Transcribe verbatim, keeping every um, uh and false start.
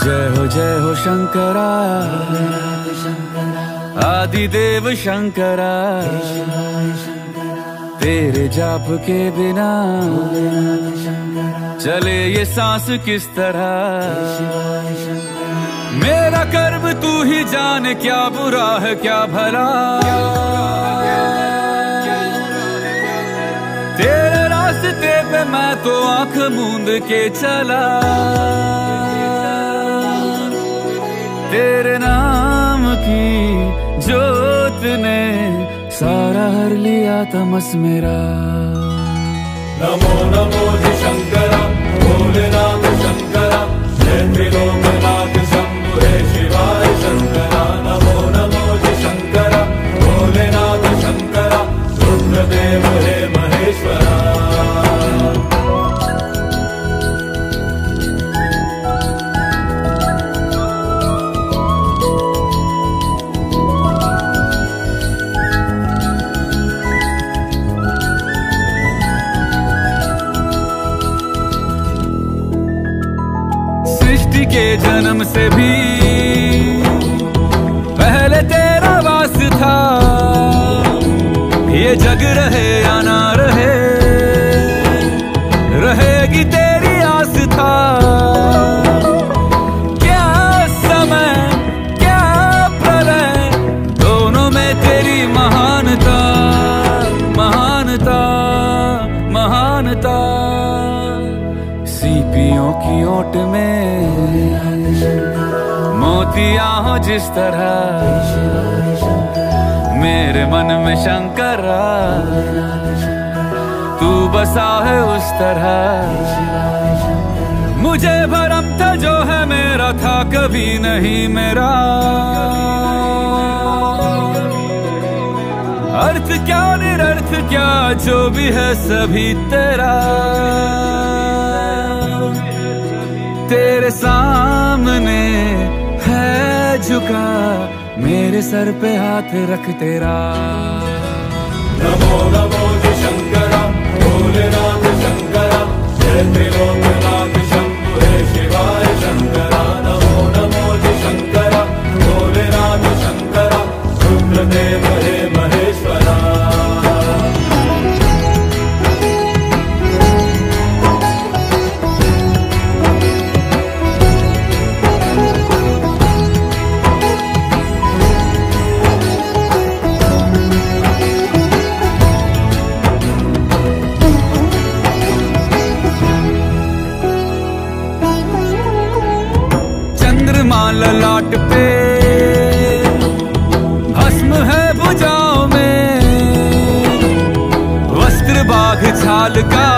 जय हो जय हो शंकरा, आदिदेव शंकरा, तेरे जाप के बिना चले ये सांस किस तरह। मेरा कर्म तू ही जाने, क्या बुरा है क्या भला। तेरे रास्ते पे मैं तो आंख मूंद के चला, तेरे नाम की जोत ने सारा हर लिया तमस मेरा। नमो नमो जी शंकरा, भोलेनाथ शंकरा, जय त्रिलोकनाथ शंभु हे शिवाय शंकरा। नमो नमो जी शंकरा, भोलेनाथ शंकरा, रुद्रदेव हे महेश्वरा। सृष्टि के जन्म से भी पहले तेरा वास था, ये जग रहे या ना रहे, रहेगी तेरी आस था। क्या समय क्या प्रलय, दोनों में तेरी महानता महानता महानता। सीपियों की ओट में मोतियां हो जिस तरह, मेरे मन में शंकरा तू बसा है उस तरह। मुझे भरम था जो है मेरा था कभी नहीं मेरा, अर्थ क्या निरर्थ क्या जो भी है सभी तेरा। तेरे सामने है झुका, मेरे सर पे हाथ रख तेरा। नमो नमो जी शंकरा, भोलेनाथ शंकरा, जय त्रिलोकनाथ शंभु हे शिवाय शंकरा। नमो नमो जी शंकरा, भोलेनाथ शंकरा, रुद्रदेव हे महेश्वरा। ललाट पे भस्म है भुजाओं में, वस्त्र बाघ छाल का